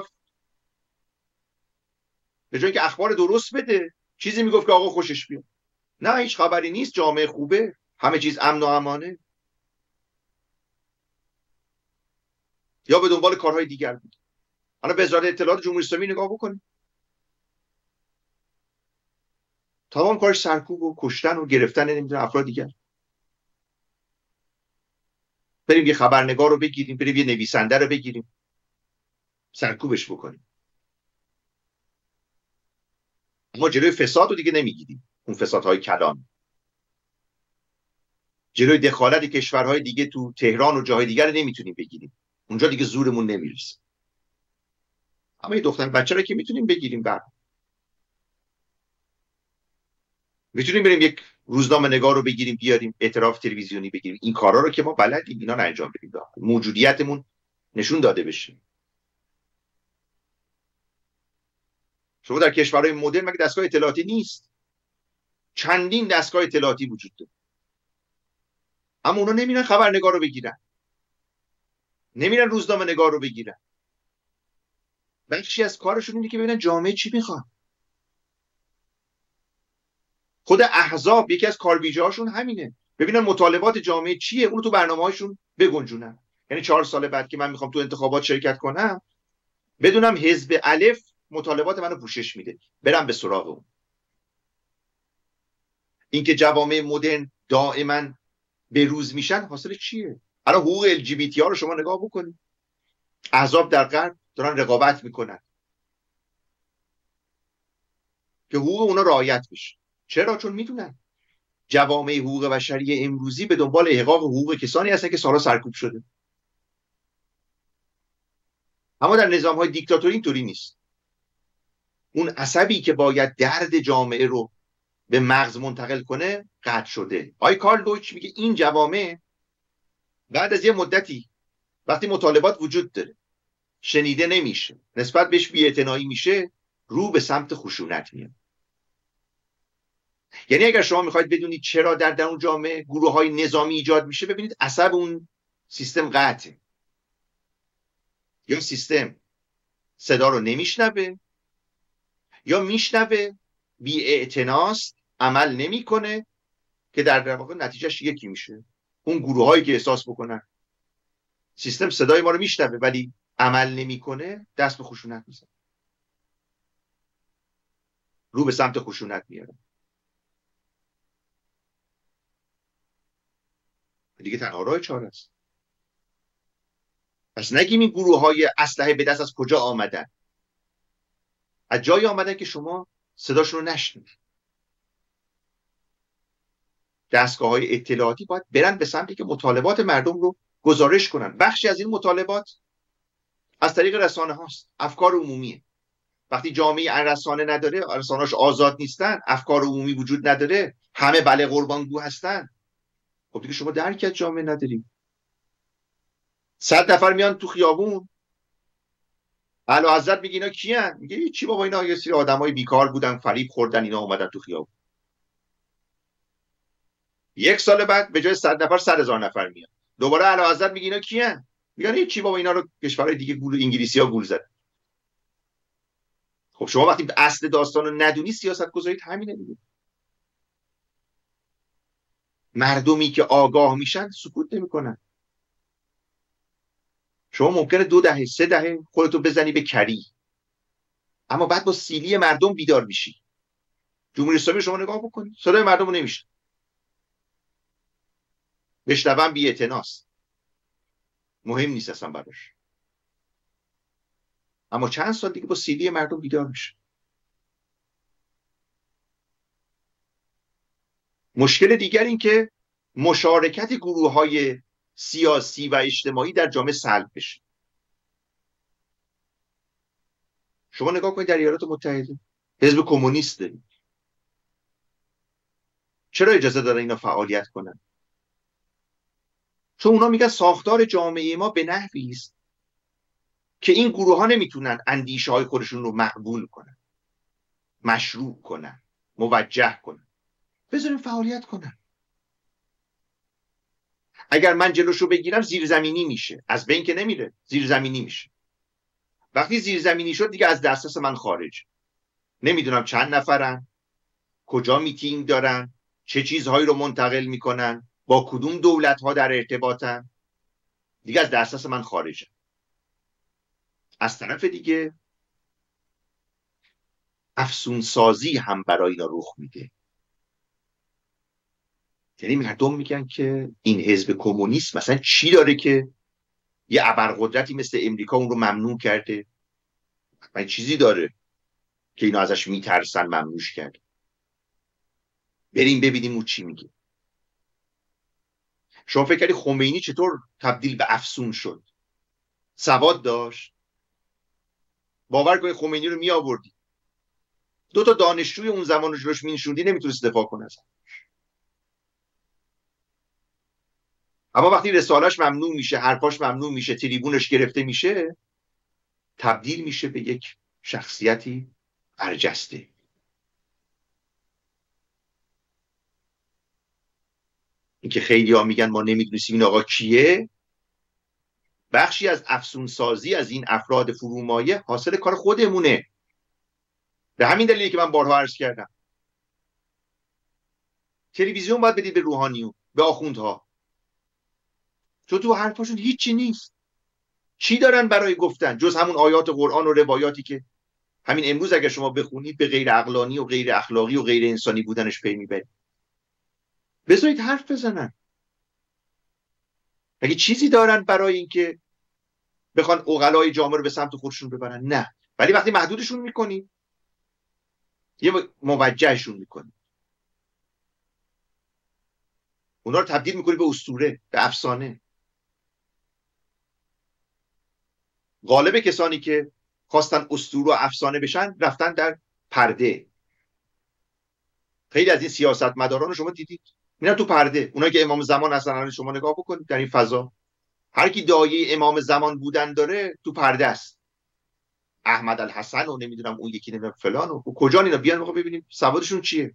[SPEAKER 1] به جای که اخبار درست بده، چیزی میگفت که آقا خوشش بیاد. نه، هیچ خبری نیست، جامعه خوبه، همه چیز امن و امانه، یا به دنبال کارهای دیگر بود. حالا به وزارت اطلاعات جمهوری اسلامی نگاه بکنید، تمام کارش سرکوب و کشتن و گرفتن نمیدونم افراد دیگر. بریم یه خبرنگار رو بگیریم، بریم یه نویسنده رو بگیریم، سرکوبش بکنیم. ما جلوی فساد رو دیگه نمیگیریم، اون فسادهای کلان. جلوی دخالت کشورهای دیگه تو تهران و جاهای دیگر رو نمیتونیم بگیریم، اونجا دیگه زورمون نمیرسه. اما یه دختر بچه رو که میتونیم بگیریم. بر میتونیم بریم یک روزنامه نگار رو بگیریم بیاریم، اعتراف تلویزیونی بگیریم. این کارا رو که ما بلدیم، اینا رو انجام بدیم، موجودیتمون نشون داده بشه. شما در کشورهای مدرن مگه دستگاه اطلاعاتی نیست؟ چندین دستگاه اطلاعاتی وجود داره، اما اونا نمیرن خبرنگار رو بگیرن، نمیرن روزنامه نگار رو بگیرن. بخشی از کارشون اینه که ببینن جامعه چی میخواد. خود احزاب یکی از کاربیجه هاشون همینه، ببینن مطالبات جامعه چیه، اونو تو برنامه‌هاشون بگنجونن. یعنی چهار سال بعد که من میخوام تو انتخابات شرکت کنم، بدونم حزب الف مطالبات منو پوشش میده، برم به سراغ اون. اینکه جوامع مدرن دائما به روز میشن حاصل چیه؟ الان حقوق ال جی بی تی ها رو شما نگاه بکنید، احزاب در غرب دارن رقابت میکنن که حقوق اونا رعایت بشه. چرا؟ چون میدونن جوامع حقوق بشری امروزی به دنبال احقاق حقوق کسانی هستن که سالها سرکوب شده. اما در نظام‌های دیکتاتوری اینطوری نیست. اون عصبی که باید درد جامعه رو به مغز منتقل کنه قطع شده. آقای کارل دویچ میگه این جوامع بعد از یه مدتی وقتی مطالبات وجود داره شنیده نمیشه، نسبت بهش بی‌اعتنایی میشه، رو به سمت خشونت میاد. یعنی اگر شما میخواید بدونید چرا در درون جامعه گروه‌های نظامی ایجاد میشه، ببینید عصب اون سیستم قطعه. یا سیستم صدا رو نمیشنوه، یا میشنوه بی‌اعتناست، عمل نمیکنه، که در واقع نتیجهش یکی میشه. اون گروه‌هایی که احساس بکنن سیستم صدای ما رو میشنوه ولی عمل نمیکنه، دست به خشونت میزنه، رو به سمت خشونت میاره. دیگه تنها راه چاره است. پس نگیم این گروه‌های اسلحه به دست از کجا آمدن. از جایی آمدن که شما صداشون رو نشنوید. دستگاه‌های اطلاعاتی باید برن به سمتی که مطالبات مردم رو گزارش کنن. بخشی از این مطالبات از طریق رسانه هاست، افکار عمومیه. وقتی جامعه رسانه نداره، رسانه‌اش آزاد نیستن، افکار عمومی وجود نداره، همه بله قربانگو هستن، خب دیگه شما درک از جامعه نداری. صد نفر میان تو خیابون، اعلیحضرت میگه اینا کیان؟ میگه چی بابا، اینا یه سری آدمای بیکار بودن، فریب خوردن، اینا اومدن تو خیابون. یک سال بعد به جای صد نفر صد هزار نفر میان، دوباره اعلیحضرت میگه اینا کیان؟ میگن چی بابا، اینا رو کشورهای دیگه گول انگلیسی‌ها گول زدن. خب شما وقتی اصل داستان رو ندونی، سیاست گذارید همینه دیگه. مردمی که آگاه میشن سکوت نمیکنن. شما ممکنه دو دهه سه دهه خودتو بزنی به کری، اما بعد با سیلی مردم بیدار میشی. جمهوری اسلامی شما نگاه بکنید، صدای مردم رو نمیشه. بشنوم بی‌اعتناست، مهم نیست اصلا براش. اما چند سال دیگه با سیدی مردم بیدار میشه. مشکل دیگر این که مشارکت گروه های سیاسی و اجتماعی در جامعه سلب بشه. شما نگاه کنید در ایالات متحده حزب کمونیست داریم. چرا اجازه داره اینا فعالیت کنن؟ چون اونا میگن ساختار جامعه ما به نحوی است که این گروه ها نمیتونن اندیشه های خودشون رو مقبول کنن، مشروع کنن، موجه کنن. بذاریم فعالیت کنن. اگر من جلوشو بگیرم زیرزمینی میشه، از بین که نمیره، زیرزمینی میشه. وقتی زیرزمینی شد دیگه از دسترس من خارج. نمیدونم چند نفرن، کجا میتینگ دارن، چه چیزهایی رو منتقل میکنن، با کدوم دولت ها در ارتباطن، دیگه از دسترس من خارجه. از طرف دیگه افسون سازی هم برای اینا رخ میده. یعنی مردم میگن که این حزب کمونیست مثلا چی داره که یه ابرقدرتی مثل امریکا اون رو ممنوع کرده؟ من چیزی داره که اینا ازش میترسن ممنوعش کرده. بریم ببینیم او چی میگه. شما فکر کردی خمینی چطور تبدیل به افسون شد؟ سواد داشت. باور کنید خمینی رو می آوردی، دو تا دانشجوی اون زمان رو جلوش مینشوندی نمیتونست دفاع کنه اصلا. اما وقتی رسالش ممنوع میشه، حرفاش ممنوع میشه، تریبونش گرفته میشه، تبدیل میشه به یک شخصیتی برجسته. اینکه خیلی ها میگن ما نمیدونستیم این آقا کیه، بخشی از افسونسازی از این افراد فرومایه حاصل کار خودمونه. به همین دلیلی که من بارها عرض کردم تلویزیون باید بدید به روحانیون، به آخوندها، چون تو حرفاشون هیچی نیست. چی دارن برای گفتن جز همون آیات قرآن و روایاتی که همین امروز اگر شما بخونید به غیر عقلانی و غیر اخلاقی و غیر انسانی بودنش پی میبرید. بذارید حرف بزنن. اگه چیزی دارن برای اینکه بخوان عقلای جامعه رو به سمت خودشون ببرن، نه. ولی وقتی محدودشون میکنی، یه موجهشون میکنی، اونا رو تبدیل میکنی به اسطوره، به افسانه. غالب کسانی که خواستن اسطوره و افسانه بشن رفتن در پرده. خیلی از این سیاستمداران رو شما دیدید میرن تو پرده. اونایی که امام زمان هستن شما نگاه بکنید در این فضا، هر کی دایه امام زمان بودن داره تو پرده است. احمد الحسن و نمیدونم اون یکی نمیدونم فلان و کجا اینا بیان موقع ببینیم سوادشون چیه.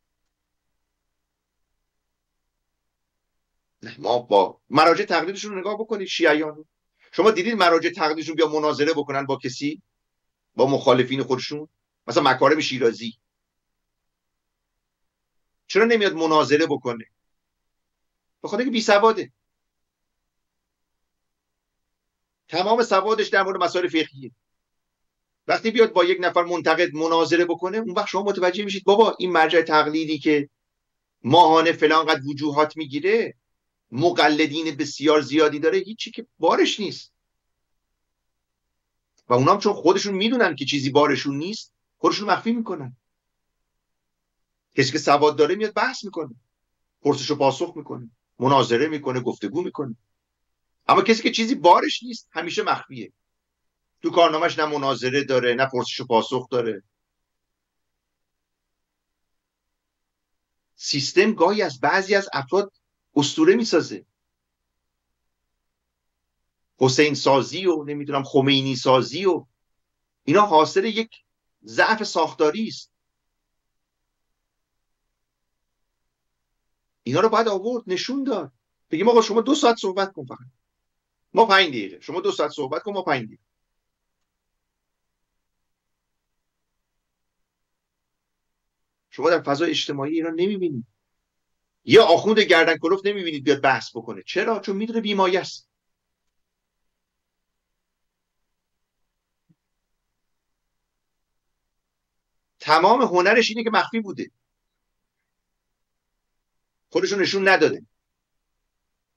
[SPEAKER 1] ما با مراجع تقلیدشون رو نگاه بکنید. شیعیان شما دیدید مراجع تقلیدشون بیا مناظره بکنن با کسی، با مخالفین خودشون؟ مثلا مکارم شیرازی چرا نمیاد مناظره بکنه؟ به خاطر اینکه بی سواده. تمام سوادش در مورد مسائل فقهیه. وقتی بیاد با یک نفر منتقد مناظره بکنه، اون وقت شما متوجه میشید بابا این مرجع تقلیدی که ماهانه فلان قد وجوهات میگیره، مقلدین بسیار زیادی داره، هیچی که بارش نیست. و اونام چون خودشون میدونن که چیزی بارشون نیست، خودشون مخفی میکنن. کسی که سواد داره میاد بحث میکنه، پرسش و پاسخ میکنه، مناظره میکنه، گفتگو میکنه. اما کسی که چیزی بارش نیست همیشه مخفیه. تو کارنامه‌اش نه مناظره داره، نه پرسش و پاسخ داره. سیستم گاهی از بعضی از افراد اسطوره میسازه. حسین سازی و نمیدونم خمینی سازی و اینا حاصل یک ضعف ساختاری است. اینا رو باید آورد نشون داد. بگیم آقا شما دو ساعت صحبت کن، فقط ما پنج دقیقه. شما دو ساعت صحبت کن، ما پنج دقیقه. شما در فضای اجتماعی ایران نمیبینید یه آخوند گردن کلفت نمیبینید بیاد بحث بکنه. چرا؟ چون میدونه بیمایه است. تمام هنرش اینه که مخفی بوده، خودشون نشون نداده.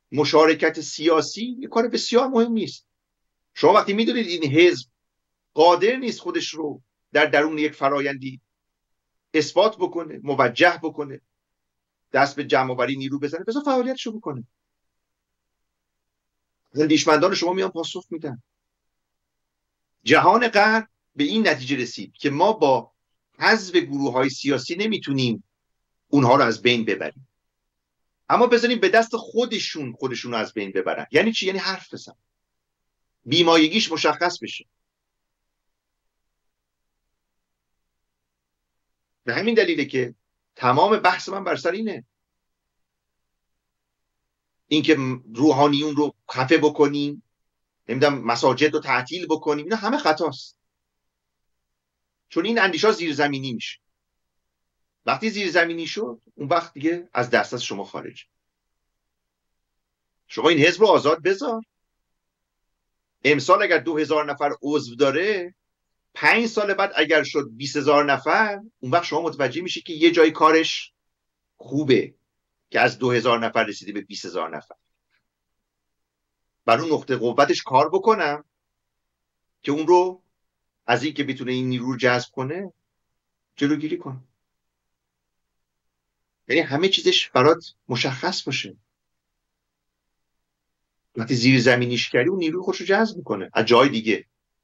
[SPEAKER 1] مشارکت سیاسی یه کار بسیار مهمی است. شما وقتی میدونید این حزب قادر نیست خودش رو در درون یک فرایندی اثبات بکنه، موجه بکنه، دست به جمع آوری نیرو بزنه، بذار فعالیتشو بکنه. اندیشمندان شما میان پاسخ میدن. جهان غرب به این نتیجه رسید که ما با حذف گروه‌های سیاسی نمیتونیم اونها رو از بین ببریم، اما بذاریم به دست خودشون خودشون رو از بین ببرن. یعنی چی؟ یعنی حرف بزن، بیمایگیش مشخص بشه. به همین دلیله که تمام بحث من بر سر اینه، اینکه روحانیون رو خفه بکنیم، نمیدونم مساجد رو تعطیل بکنیم، اینا همه خطاست. چون این اندیشا زیرزمینی میشه. وقتی زیرزمینی شد، اون وقت دیگه از دسترس شما خارج. شما این حزب رو آزاد بذار. امسال اگر دو هزار نفر عضو داره، پنج سال بعد اگر شد بیست هزار نفر، اون وقت شما متوجه میشه که یه جای کارش خوبه که از دو هزار نفر رسیده به بیست هزار نفر. بر اون نقطه قوتش کار بکنم که اون رو از این که بتونه این نیرو رو جذب کنه جلوگیری کنه. یعنی همه چیزش برات مشخص باشه. وقتی زیر زمینیش کردی اون نیروی خودش رو جذب میکنه از جای دیگه.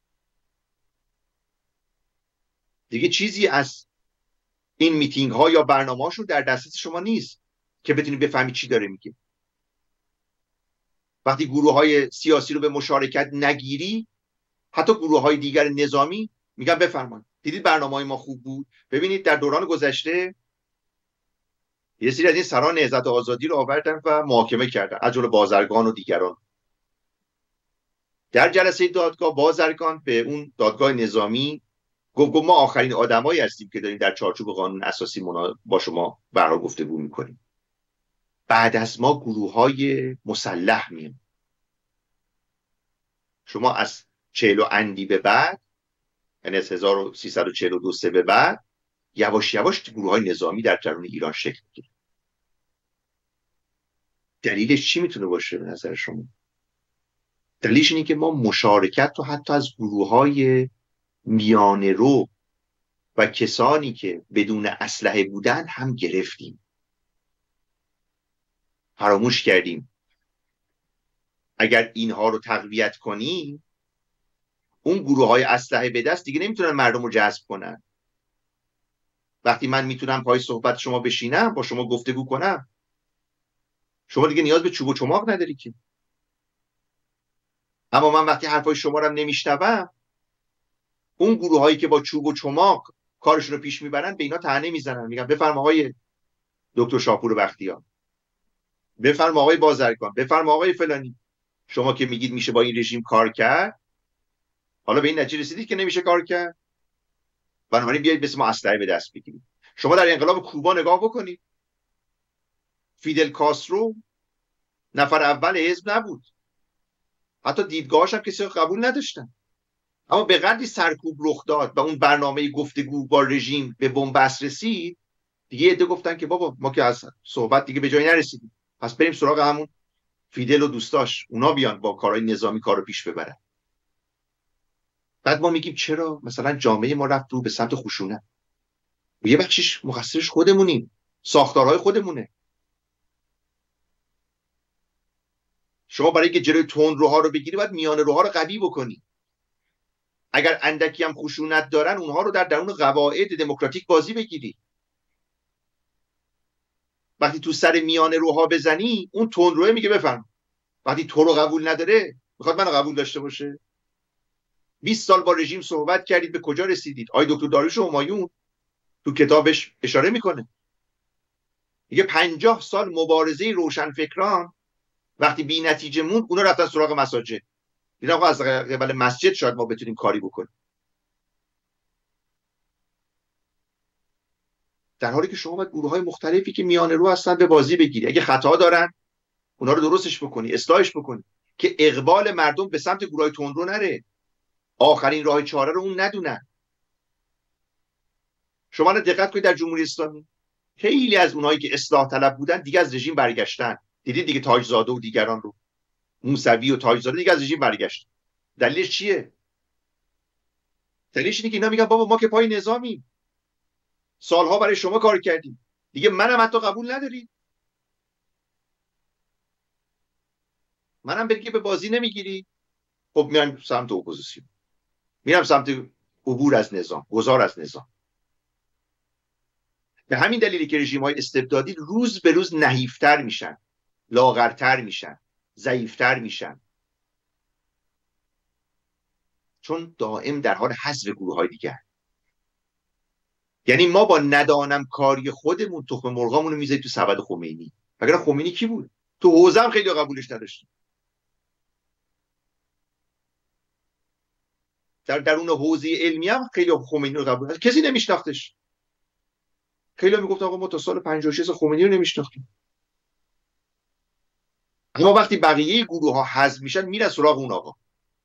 [SPEAKER 1] دیگه چیزی از این میتینگ ها یا برنامه هاشون در دسترس شما نیست که بتونی بفهمی چی داره میگه. وقتی گروه های سیاسی رو به مشارکت نگیری، حتی گروه های دیگر نظامی میگن بفرمایید دیدید برنامه های ما خوب بود. ببینید در دوران گذشته یه سری از این سران نهضت آزادی رو آوردن و محاکمه کردن، از جمله بازرگان و دیگران. در جلسه دادگاه بازرگان به اون دادگاه نظامی گفت گفت ما آخرین آدمایی هستیم که داریم در چارچوب قانون اساسی با شما برای گفتگو میکنیم. بعد از ما گروه های مسلح میان. شما از چهل و اندی به بعد، یعنی از هزار و سیصد و چهل و دو به بعد، یواش یواش گروه های نظامی در درون ایران شکل میگیره. دلیلش چی میتونه باشه به نظر شما؟ دلیلش اینه که ما مشارکت رو حتی از گروه های میانه رو و کسانی که بدون اسلحه بودن هم گرفتیم. فراموش کردیم اگر اینها رو تقویت کنیم، اون گروه های اسلحه به دست دیگه نمیتونن مردم رو جذب کنن. وقتی من میتونم پای صحبت شما بشینم، با شما گفتگو کنم، شما دیگه نیاز به چوب و چماق نداری که. اما من وقتی حرفای شما رو نمیشنوم، اون گروه هایی که با چوب و چماق کارشون رو پیش میبرن به اینا طعنه میزنن، میگن بفرما آقای دکتر شاپور بختیار، بفرما آقای بازرگان، بفرما آقای فلانی، شما که میگید میشه با این رژیم کار کرد، حالا به این نتیجه رسیدید که نمیشه کار کرد، بنابراین بیایید بس ما اسلحه به دست بگیریم. شما در انقلاب کوبا نگاه بکنید، فیدل کاسترو نفر اول حزب نبود، حتی دیدگاهاش هم کسی قبول نداشتن، اما به قدری سرکوب رخ داد و اون برنامه گفتگو با رژیم به بنبست رسید، دیگه عده گفتن که بابا ما که از صحبت دیگه به جایی نرسیدیم، پس بریم سراغ همون فیدل و دوستاش، اونا بیان با کارهای نظامی کارو پیش ببرن. بعد ما میگیم چرا مثلا جامعه ما رفت رو به سمت خشونت؟ یه بخشش مقصرش خودمونیم، ساختارهای خودمونه. شما برای اینکه جلوی تندروها رو بگیری باید میانه روها رو قوی بکنی. اگر اندکی هم خشونت دارن، اونها رو در درون قواعد دموکراتیک بازی بگیری. وقتی تو سر میانه روها بزنی، اون تندروه میگه بفهم. وقتی تو رو قبول نداره، میخواد منو قبول داشته باشه. بیست سال با رژیم صحبت کردید، به کجا رسیدید؟ آقای دکتر داریوش همایون تو کتابش اشاره میکنه، میگه پنجاه سال مبارزه روشنفکران وقتی بی نتیجه موند، اونا رفتن سراغ مساجد. این آقا از قبل مسجد شاید ما بتونیم کاری بکنیم، در حالی که شما باید گروه‌های مختلفی که میانه رو هستن به بازی بگیری. اگه خطا دارن اونا رو درستش بکنی، اصلاحش بکنی، که اقبال مردم به سمت گروه‌های تندرو نره، آخرین راه چاره رو اون ندونن. شما دقت کنید در جمهوری اسلامی خیلی از اونایی که اصلاح طلب بودن دیگه از رژیم برگشتن، دیدید دیگه تاجزاده و دیگران رو، موسوی و تاجزاده دیگه از رژیم برگشت. دلیلش چیه؟ دلیلش اینه که اینا میگن بابا ما که پای نظامیم، سالها برای شما کار کردیم، دیگه منم حتی قبول ندارید، منم بگی به بازی نمیگیری. خب میان سمت اپوزیسیون، میرم سمت عبور از نظام، گذار از نظام. به همین دلیلی که رژیم‌های استبدادی روز به روز نحیفتر میشن، لاغرتر میشن، ضعیفتر میشن، چون دائم در حال حذف گروه‌های دیگر. یعنی ما با ندانم کاری خودمون تخم مرغامون رو میذاریم تو سبد خمینی. مگر خمینی کی بود؟ تو حوزه هم خیلی قبولش نداشتیم. در درون حوزه علمی هم خیلی خمینی رو قبول نداشت، کسی نمیشناختش. خیلی میگفت آقا ما تا سال پنجاه و شش خمینی رو نمیشناختیم. اما وقتی بقیه گروه ها حذف میشن میره سراغ اون آقا.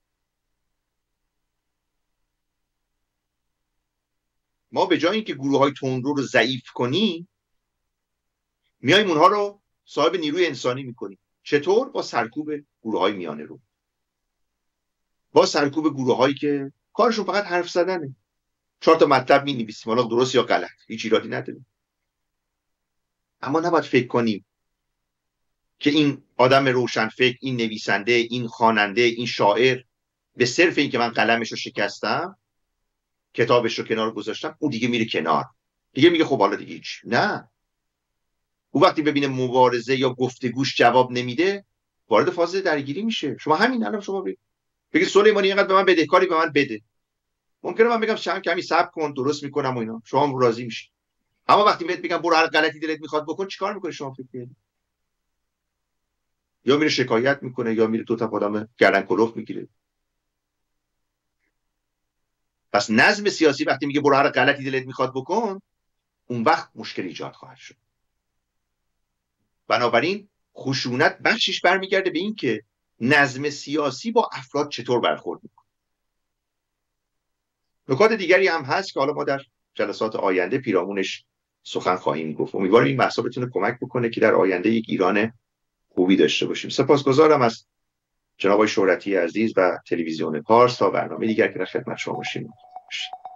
[SPEAKER 1] ما به جای اینکه گروه های تندرو رو ضعیف کنیم، میایم اونها رو صاحب نیروی انسانی میکنیم. چطور؟ با سرکوب گروه های میانه رو، با سرکوب گروه هایی که کارشون فقط حرف زدنه. چهار تا مطلب می نویسیم، حالا درست یا غلط، هیچ ایرادی نداره. اما نباید فکر کنیم که این آدم روشنفکر، این نویسنده، این خواننده، این شاعر به صرف این که من قلمش رو شکستم، کتابش رو کنار گذاشتم، اون دیگه میره کنار، دیگه میگه خب حالا دیگه هیچ. نه، او وقتی ببینه مبارزه یا گفتگوش جواب نمیده، وارد فاز درگیری میشه. شما همین الان شما بگید بگید سلیمانی اینقدر به من بده، کاری به من بده، ممکنه من بگم چند کمی صبر کن درست میکنم و اینا، شما هم راضی میشید. اما وقتی بهت بگم برو هر غلطی دلت میخواد بکن، چیکار میکنی شما؟ فکر کنید یا میره شکایت میکنه یا میره دو تا آدم گردن کلوف میگیره. پس نظم سیاسی وقتی میگه برو هر غلطی دلت میخواد بکن، اون وقت مشکل ایجاد خواهد شد. بنابراین خشونت بخشش برمیگرده به این که نظم سیاسی با افراد چطور برخورد میکنه. نکات دیگری هم هست که حالا ما در جلسات آینده پیرامونش سخن خواهیم گفت. امیدوارم این بحثا بتونه کمک بکنه که در آینده یک ایران خوبی داشته باشیم. سپاسگزارم از جناب آقای شهرتی عزیز و تلویزیون پارس. تا برنامه دیگر که در خدمت شما باشیم.